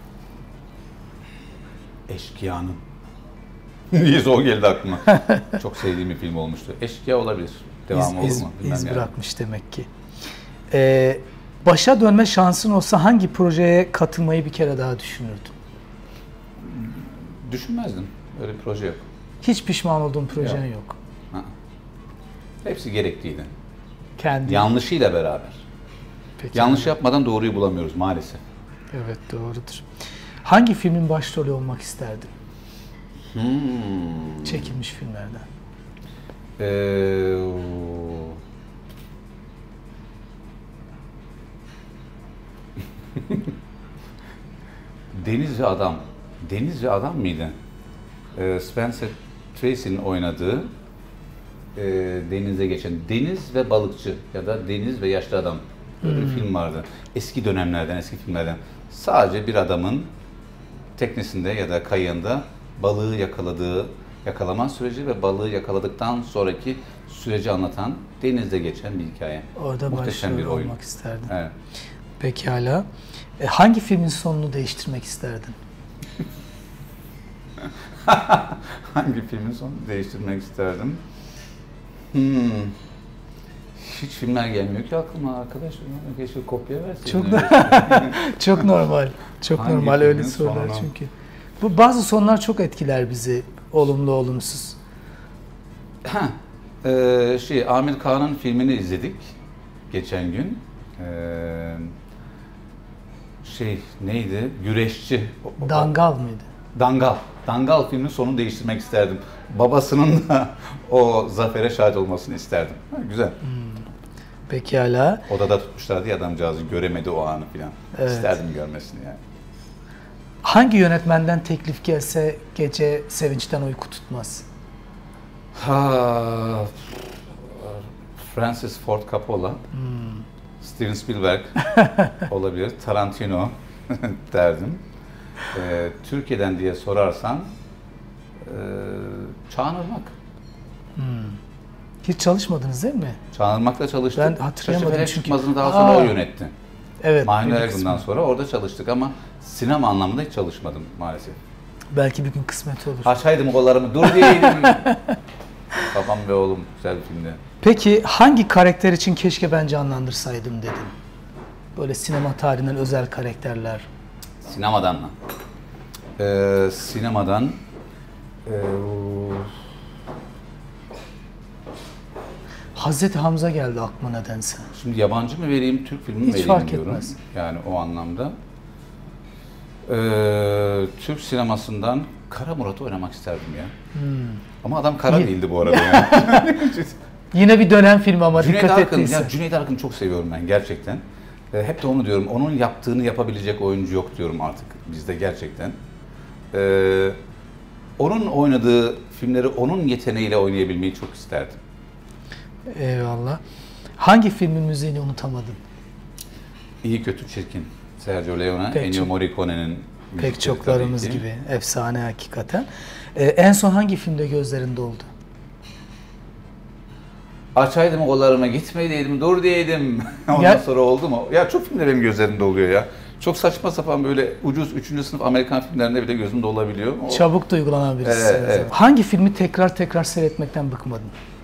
Eşkıya'nın. Niyeyse o geldi aklıma. Çok sevdiğim bir film olmuştu. Eşkıya olabilir. Devamı İz, iz, olur mu? Bilmem iz yani. bırakmış demek ki. Ee, başa dönme şansın olsa hangi projeye katılmayı bir kere daha düşünürdün? Düşünmezdim. Öyle bir proje yok. Hiç pişman olduğun projen Yok. yok. Ha. Hepsi gerekliydi. Kendi. Yanlışıyla beraber. Peki. Yanlış yapmadan doğruyu bulamıyoruz maalesef. Evet doğrudur. Hangi filmin başrolü olmak isterdin? Hmm. Çekilmiş filmlerden. Ee, o- Deniz ve Adam. Deniz ve Adam mıydı? Ee, Spencer Tracy'nin oynadığı e, denize geçen Deniz ve Balıkçı ya da Deniz ve Yaşlı Adam. Böyle bir film vardı. Eski dönemlerden, eski filmlerden. Sadece bir adamın teknesinde ya da kayığında balığı yakaladığı, yakalama süreci ve balığı yakaladıktan sonraki süreci anlatan denizde geçen bir hikaye. Orada Muhteşem başrol bir oyun. olmak isterdin. Evet. Pekala. E, hangi filmin sonunu değiştirmek isterdin? Hangi filmin sonunu değiştirmek isterdim? Hmm. Hiç filmler gelmiyor ki aklıma arkadaş. Keşke kopya verseydin. Çok öyle. Çok normal. Çok Hangi normal öyle filmin sorular sonunu? çünkü. Bu bazı sonlar çok etkiler bizi. Olumlu olumsuz. Ha, e, şey Amir Kağan'ın filmini izledik geçen gün. E, şey neydi? Güreşçi. O- o- Dangal mıydı? Dangal. Dangal filminin sonunu değiştirmek isterdim. Babasının da o zafere şahit olmasını isterdim. Ha, güzel. Pekala. Odada tutmuşlardı ya adamcağızı göremedi o anı filan. Evet. İsterdim görmesini yani. Hangi yönetmenden teklif gelse gece sevinçten uyku tutmaz? Ha, Francis Ford Coppola, Steven Spielberg olabilir, Tarantino derdim. Ee, Türkiye'den diye sorarsan e, Çağınırmak. Hiç çalışmadınız değil mi? Çağınırmak'ta çalıştık. Ben hatırlayamadım Çarşafele çünkü. Çıkmaz'ını daha sonra Aa. o yönetti. Evet. Mahir bir Ergun'dan kısmı. sonra orada çalıştık ama sinema anlamında hiç çalışmadım maalesef. Belki bir gün kısmet olur. Açaydım kollarımı, dur diyeydim. Babam ve oğlum güzel bir filmdi. Peki hangi karakter için keşke ben canlandırsaydım dedin? Böyle sinema tarihinden özel karakterler. Sinemadan mı? Ee, sinemadan ee, Hazreti Hamza geldi aklıma nedense. şimdi yabancı mı vereyim, Türk filmi mi Hiç vereyim fark diyorum. etmez. Yani o anlamda. Ee, Türk sinemasından Kara Murat'ı oynamak isterdim ya. Ama adam kara İyi. değildi bu arada yani. Yine bir dönem film ama Cüneyt dikkat Arkın, ettiyse. ya Cüneyt Arkın'ı çok seviyorum ben gerçekten. Ee, hep de onu diyorum. Onun yaptığını yapabilecek oyuncu yok diyorum artık bizde gerçekten. Ee, onun oynadığı filmleri onun yeteneğiyle oynayabilmeyi çok isterdim. Eyvallah. Hangi filmin müziğini unutamadın? İyi Kötü Çirkin. Sergio Leone, Pek Ennio çok- Morricone'nin Pek müzikleri çoklarımız tabii ki. gibi. Efsane hakikaten. Ee, en son hangi filmde gözlerin doldu? Açaydım kollarıma, gitmeyeydim, dur diyeydim. Ondan Ya- sonra oldu mu? Ya çok filmde benim gözlerimde oluyor ya. Çok saçma sapan böyle ucuz üçüncü sınıf Amerikan filmlerinde bile gözümde olabiliyor. O- Çabuk duygulanan birisi. Evet, evet. Hangi filmi tekrar tekrar seyretmekten bıkmadın?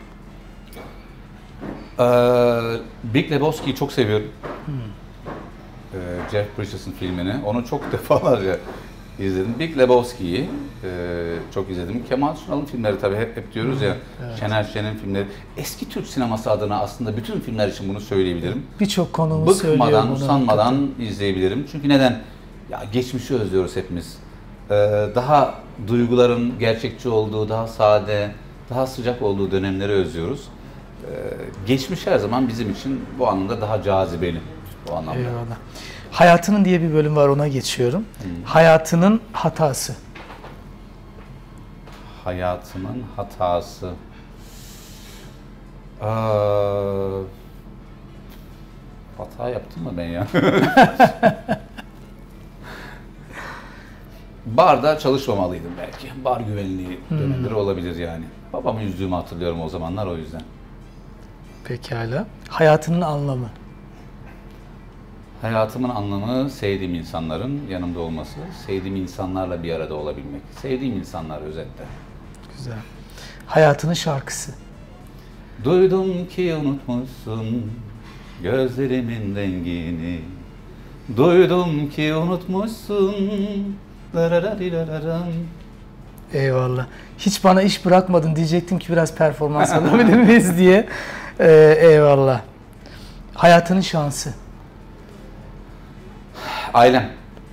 Ee, Big Lebowski'yi çok seviyorum. Ee, Jeff Bridges'in filmini. Onu çok defalarca izledim. Big Lebowski'yi e, çok izledim. Kemal Sunal'ın filmleri tabii hep, hep diyoruz ya. evet. Şener Şen'in filmleri. Eski Türk sineması adına aslında bütün filmler için bunu söyleyebilirim. Birçok konuğumuz söylüyor Bıkmadan, bunu. usanmadan izleyebilirim. Çünkü neden? Ya geçmişi özlüyoruz hepimiz. Ee, daha duyguların gerçekçi olduğu, daha sade, daha sıcak olduğu dönemleri özlüyoruz. Ee, geçmiş her zaman bizim için bu anlamda daha cazibeli. Bu anlamda. Eyvallah. Hayatının diye bir bölüm var, ona geçiyorum. Hayatının hatası. Hayatımın hatası. Aa, hata yaptım mı ben ya? Barda çalışmamalıydım belki. Bar güvenliği dönemleri olabilir yani. Babamı üzdüğümü hatırlıyorum o zamanlar, o yüzden. Pekala. Hayatının anlamı. Hayatımın anlamı sevdiğim insanların yanımda olması, sevdiğim insanlarla bir arada olabilmek. Sevdiğim insanlar özetle. Güzel. Hayatının şarkısı. Duydum ki unutmuşsun gözlerimin rengini. Duydum ki unutmuşsun. Lararariraram. Eyvallah. Hiç bana iş bırakmadın diyecektim ki biraz performans alabilir miyiz diye. Ee, eyvallah. Hayatının şansı. Ailem.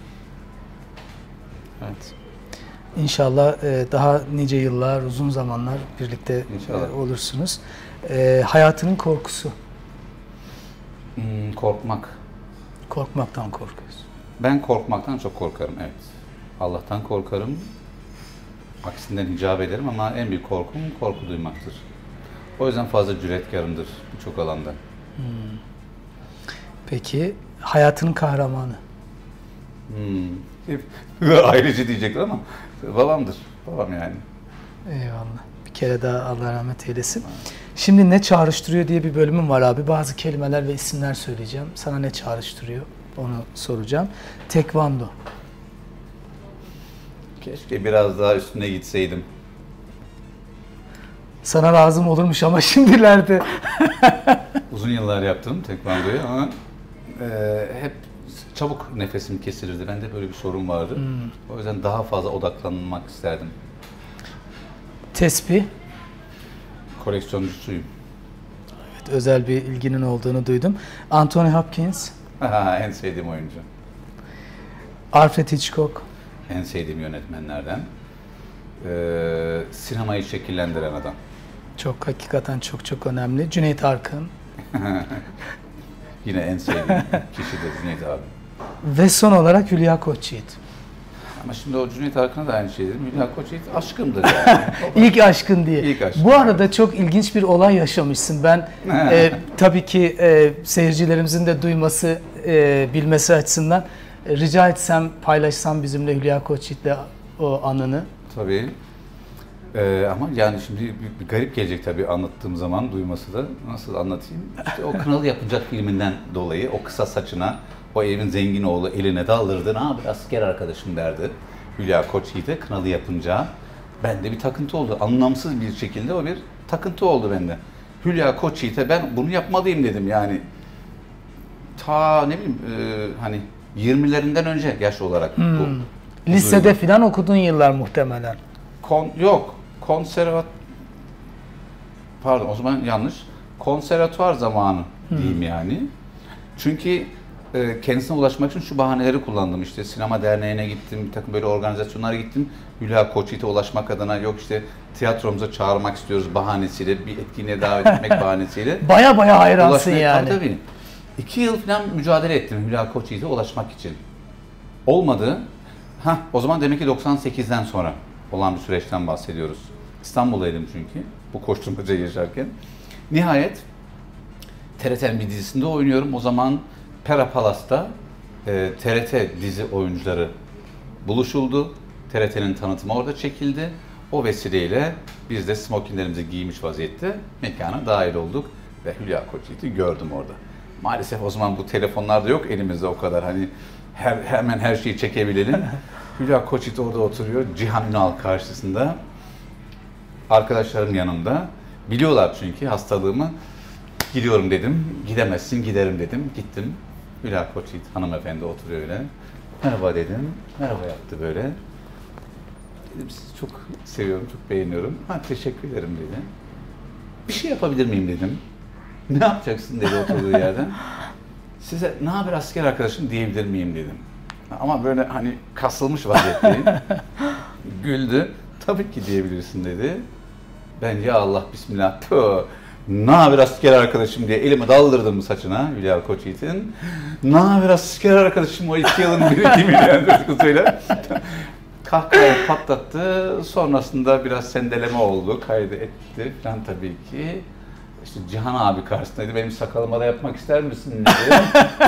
Evet. İnşallah e, daha nice yıllar, uzun zamanlar birlikte İnşallah. e, olursunuz. E, hayatının korkusu. Hmm, korkmak. Korkmaktan korkuyoruz. Ben korkmaktan çok korkarım, evet. Allah'tan korkarım. Aksinden icap ederim ama en büyük korkum korku duymaktır. O yüzden fazla cüretkarımdır birçok alanda. Peki hayatının kahramanı. Hmm. Aileci diyecekler ama babamdır. Babam yani. Eyvallah. Bir kere daha Allah rahmet eylesin. Şimdi ne çağrıştırıyor diye bir bölümüm var abi. Bazı kelimeler ve isimler söyleyeceğim. Sana ne çağrıştırıyor onu soracağım. Tekvando. Keşke biraz daha üstüne gitseydim. Sana lazım olurmuş ama şimdilerde. Uzun yıllar yaptım tekvandoyu ama e, hep çabuk nefesim kesilirdi. Bende böyle bir sorun vardı. O yüzden daha fazla odaklanmak isterdim. Tesbih. Koleksiyoncusuyum. Evet, özel bir ilginin olduğunu duydum. Anthony Hopkins. En sevdiğim oyuncu. Alfred Hitchcock. En sevdiğim yönetmenlerden. Ee, sinemayı şekillendiren adam. Çok hakikaten çok çok önemli. Cüneyt Arkın. Yine en sevdiğim kişi de Cüneyt abi. Ve son olarak Hülya Koçyiğit. Ama şimdi o Cüneyt Arkın'a da aynı şey dedim. Hülya Koçyiğit aşkımdır yani. İlk aşkın diye. İlk aşkın. Bu arada çok ilginç bir olay yaşamışsın. Ben e, tabii ki e, seyircilerimizin de duyması, e, bilmesi açısından e, rica etsem, paylaşsam bizimle Hülya Koçyiğit'le o anını. Tabii. Ee, ama yani şimdi bir, bir garip gelecek tabii anlattığım zaman duyması da. Nasıl anlatayım? İşte o Kınalı Yapıncak filminden dolayı o kısa saçına o evin zengin oğlu eline daldırdı. Ne haber asker arkadaşım derdi. Hülya Koçyiğit'e Kınalı Yapınca. Bende bir takıntı oldu. Anlamsız bir şekilde o bir takıntı oldu bende. Hülya Koçyiğit'e ben bunu yapmalıyım dedim yani. Ta ne bileyim e, hani yirmilerinden önce yaş olarak bu. bu Lisede duygu. filan okuduğun yıllar muhtemelen. Kon, yok, konservat... Pardon, o zaman yanlış. Konservatuvar zamanı diyeyim yani. Çünkü e, kendisine ulaşmak için şu bahaneleri kullandım. İşte sinema derneğine gittim, bir takım böyle organizasyonlara gittim. Hülya Koçyiğit'e ulaşmak adına yok işte tiyatromuza çağırmak istiyoruz bahanesiyle, bir etkinliğe davet etmek bahanesiyle. Baya baya hayransın Ulaşmaya- yani. Tabii tabii. İki yıl falan mücadele ettim Hülya Koçyiğit'e ulaşmak için. Olmadı. Hah, o zaman demek ki doksan sekizden sonra. olan bir süreçten bahsediyoruz. İstanbul'daydım çünkü bu koşturmacayı yaşarken. Nihayet T R T'nin bir dizisinde oynuyorum. O zaman Pera Palas'ta e, T R T dizi oyuncuları buluşuldu. T R T'nin tanıtımı orada çekildi. O vesileyle biz de smokinlerimizi giymiş vaziyette mekana dahil olduk ve Hülya Koçyiğit'i gördüm orada. Maalesef o zaman bu telefonlar da yok elimizde o kadar hani her, hemen her şeyi çekebilelim. Hülya Koçyiğit orada oturuyor, Cihan Ünal karşısında. Arkadaşlarım yanımda. Biliyorlar çünkü hastalığımı. Gidiyorum dedim, gidemezsin giderim dedim. Gittim. Hülya Koçyiğit hanımefendi oturuyor öyle. Merhaba dedim, merhaba yaptı böyle. Dedim sizi çok seviyorum, çok beğeniyorum. Ha teşekkür ederim dedi. Bir şey yapabilir miyim dedim. Ne yapacaksın dedi oturduğu yerden. Size ne haber asker arkadaşım diyebilir miyim dedim. Ama böyle hani kasılmış vaziyetteyim. Güldü. Tabii ki diyebilirsin dedi. Ben ya Allah bismillah tüh. Ne haber asker arkadaşım diye elimi daldırdım saçına Hülya Koçyiğit'in. Ne haber asker arkadaşım o iki yılın birikimiyle coşkusuyla. Kahkaha patlattı. Sonrasında biraz sendeleme oldu. Kaydı etti falan tabii ki. İşte Cihan abi karşısındaydı. Benim sakalıma da yapmak ister misin dedi.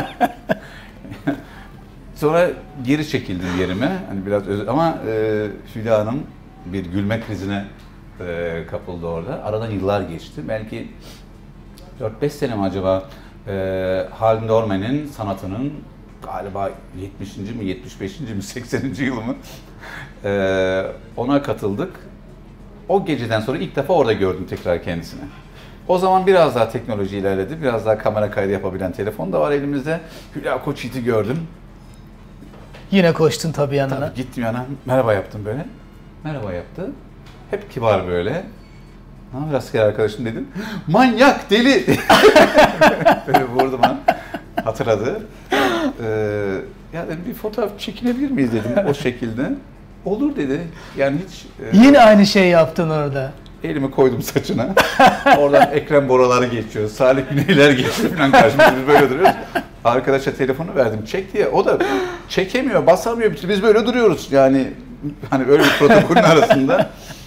Sonra geri çekildim yerime. Hani biraz öz ama e, Hülya Hanım bir gülme krizine e, kapıldı orada. Aradan yıllar geçti. Belki dört beş sene mi acaba e, Hal Norman'in sanatının galiba yetmişinci mi yetmiş beşinci mi sekseninci yılı mı e, ona katıldık. O geceden sonra ilk defa orada gördüm tekrar kendisini. O zaman biraz daha teknoloji ilerledi. Biraz daha kamera kaydı yapabilen telefon da var elimizde. Hülya Koçyiğit'i gördüm. Yine koştun tabii yanına. Tabii gittim yana. Merhaba yaptım böyle. Merhaba yaptı. Hep kibar böyle. Ne haber asker arkadaşım dedim. Manyak, deli. Böyle vurdu bana. Hatırladı. Ee, ya dedim bir fotoğraf çekinebilir miyiz dedim o şekilde. Olur dedi. Yani hiç... E, Yine aynı şey yaptın orada. Elimi koydum saçına. Oradan Ekrem Boraları geçiyor. Salih Güneyler geçiyor falan karşımızda. Biz böyle duruyoruz. Arkadaşa telefonu verdim. Çek diye. O da çekemiyor, basamıyor. Biz böyle duruyoruz. Yani hani öyle bir protokolün arasında.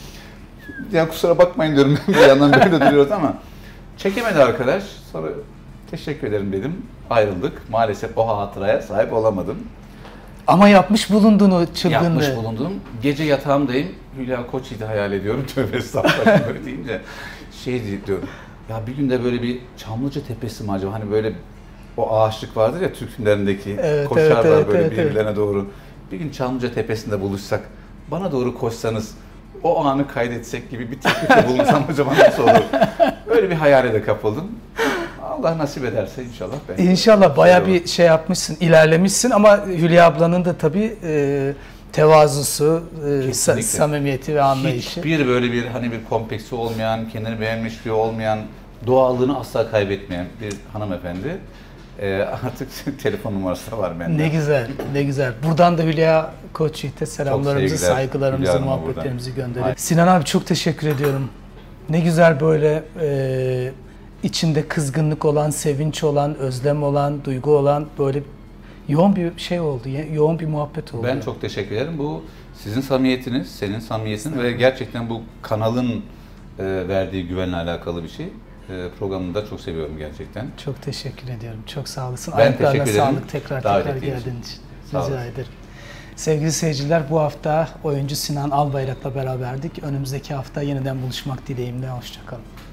Ya kusura bakmayın diyorum. Bir yandan böyle duruyoruz ama çekemedi arkadaş. Sonra teşekkür ederim dedim. Ayrıldık. Maalesef o hatıraya sahip olamadım. Ama yapmış bulundun o çılgınlığı. Yapmış bulundum. Gece yatağımdayım. Hülya Koçyiğit'i hayal ediyorum. Tövbe estağfurullah böyle deyince şey diyorum. Ya bir gün de böyle bir Çamlıca Tepesi mi acaba? Hani böyle o ağaçlık vardır ya Türk filmlerindeki evet, koşarlar evet, evet, böyle evet, birbirlerine evet. doğru. Bir gün Çamlıca Tepesi'nde buluşsak, bana doğru koşsanız, o anı kaydetsek gibi bir teklifte bulunsam acaba nasıl olur? Öyle bir hayale de kapıldım. Allah nasip ederse inşallah. Ben İnşallah bayağı bir şey yapmışsın, ilerlemişsin ama Hülya ablanın da tabii e, tevazusu, e, sa samimiyeti ve anlayışı. Hiçbir böyle bir hani bir kompleksi olmayan, kendini beğenmişliği olmayan, doğallığını asla kaybetmeyen bir hanımefendi. E, artık telefon numarası da var bende. Ne güzel, ne güzel. Buradan da Hülya Koçyiğit'e selamlarımızı, saygılarımızı, muhabbetlerimizi gönderiyoruz. Sinan abi çok teşekkür ediyorum. Ne güzel böyle e, içinde kızgınlık olan, sevinç olan, özlem olan, duygu olan böyle yoğun bir şey oldu, yoğun bir muhabbet oldu. Ben çok teşekkür ederim. Bu sizin samimiyetiniz, senin samimiyetin ve gerçekten bu kanalın e, verdiği güvenle alakalı bir şey. E, programını da çok seviyorum gerçekten. Çok teşekkür ediyorum. Çok sağ olasın. Ben Ayaklarına teşekkür ederim. sağlık tekrar Davet tekrar ettiğin geldiğin için. için. Sağ Rica olasın. ederim. Sevgili seyirciler, bu hafta oyuncu Sinan Albayrak'la beraberdik. Önümüzdeki hafta yeniden buluşmak dileğimle. Hoşça kalın.